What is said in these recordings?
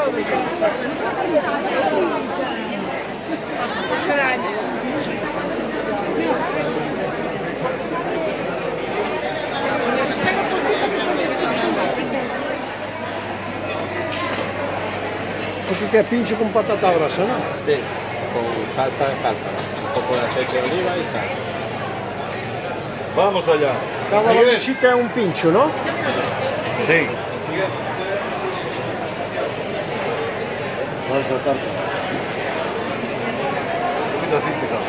Eso que es pincho con patata brasa, ¿no? Sí, con salsa de tártara, un poco de aceite de oliva y sal. Vamos allá. Cada bolsita es un pincho, ¿no? Sí. Salsa tártara. Un poquito así pesado.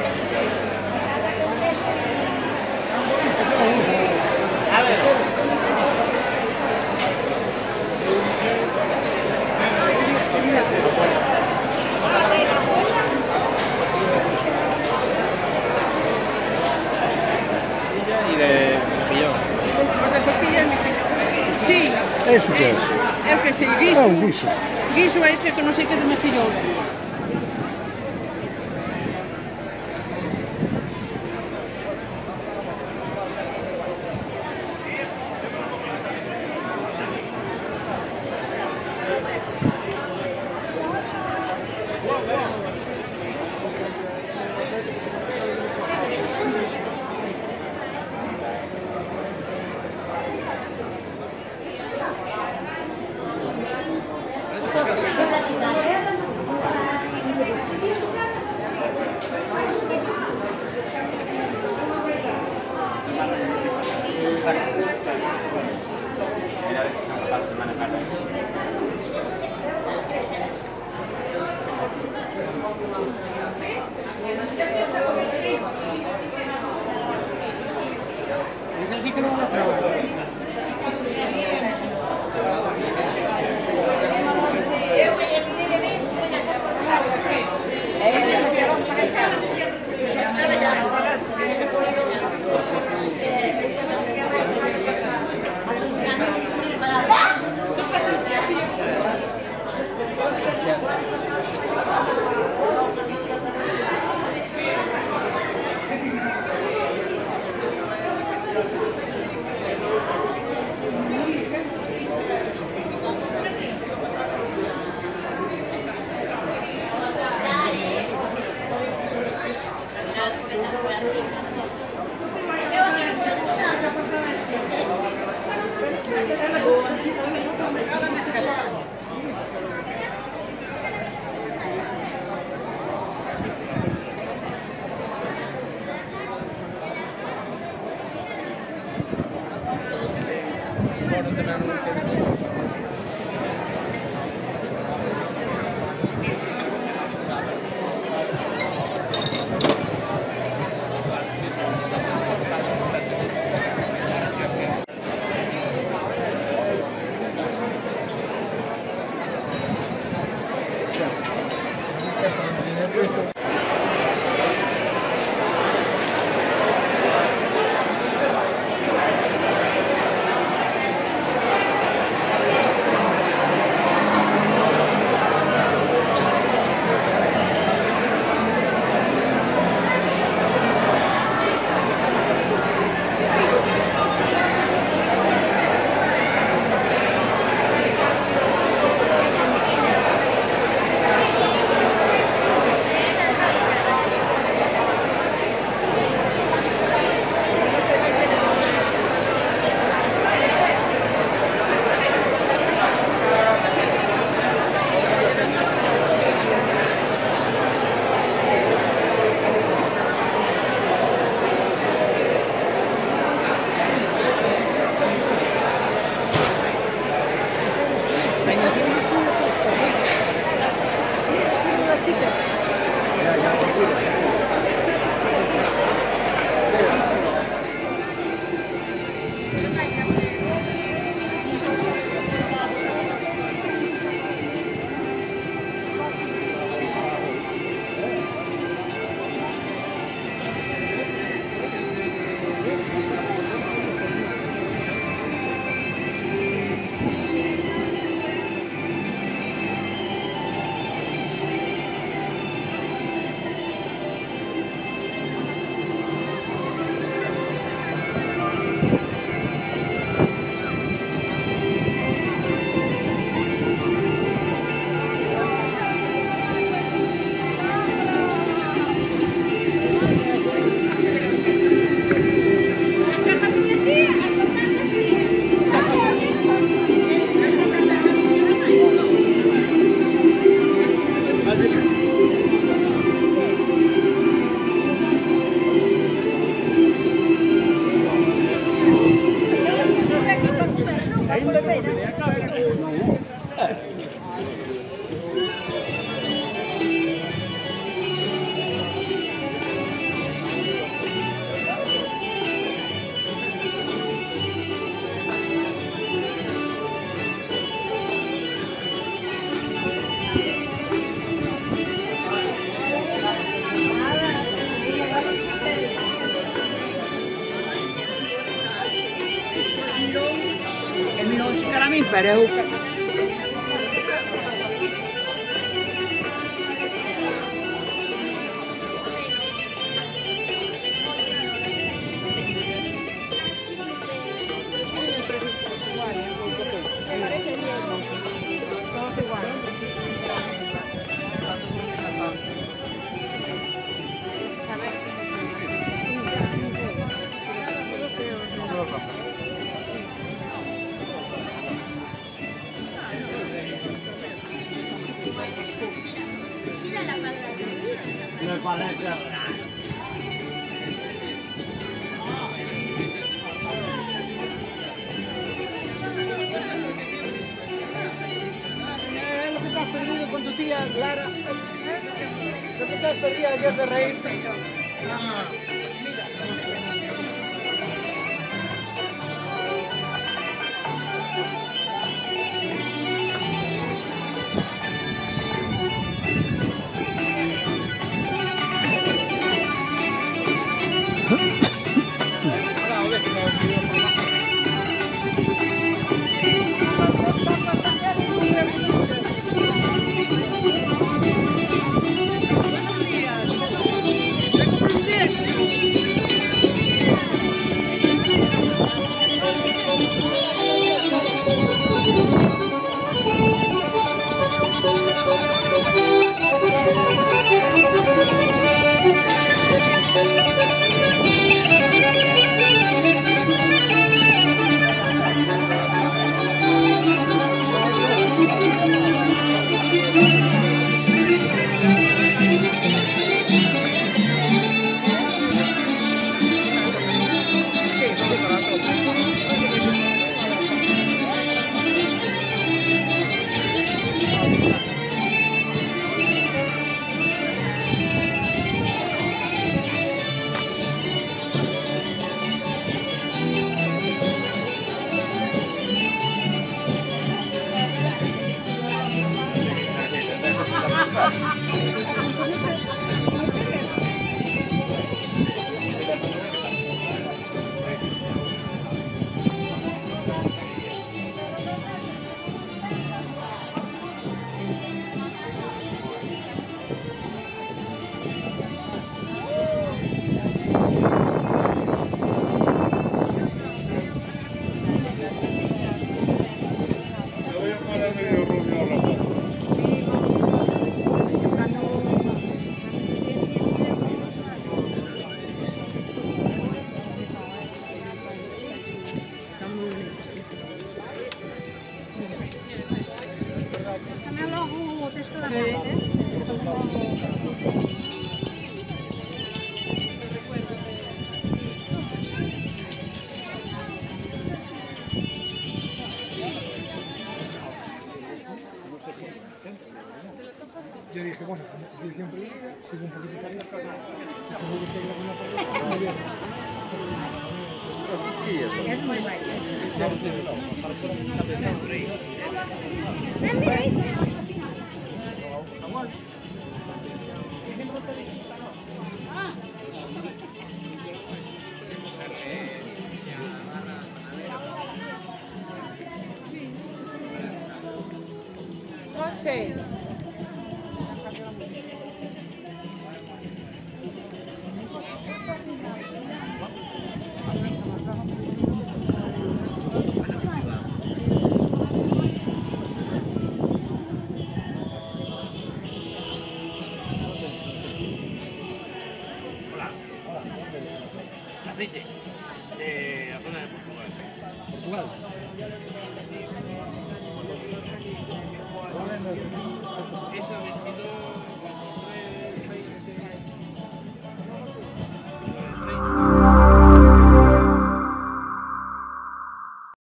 Y de mejillón. De costilla e mejillón. Sí. Eso que es? É o que sei, guiso. É un guiso. Guiso é ese que non sei que de mejillón. El mirón si cara mi pareu. Lo que te has perdido con tu tía Clara. Lo que te has perdido ayer de reírte. Yo dije, bueno, edición perdida, sigo un poquito para arriba, si tengo que pegar una pared, muy bien. Es muy baile. José. Aceite de la zona de Portugal. Portugal. Eso 22.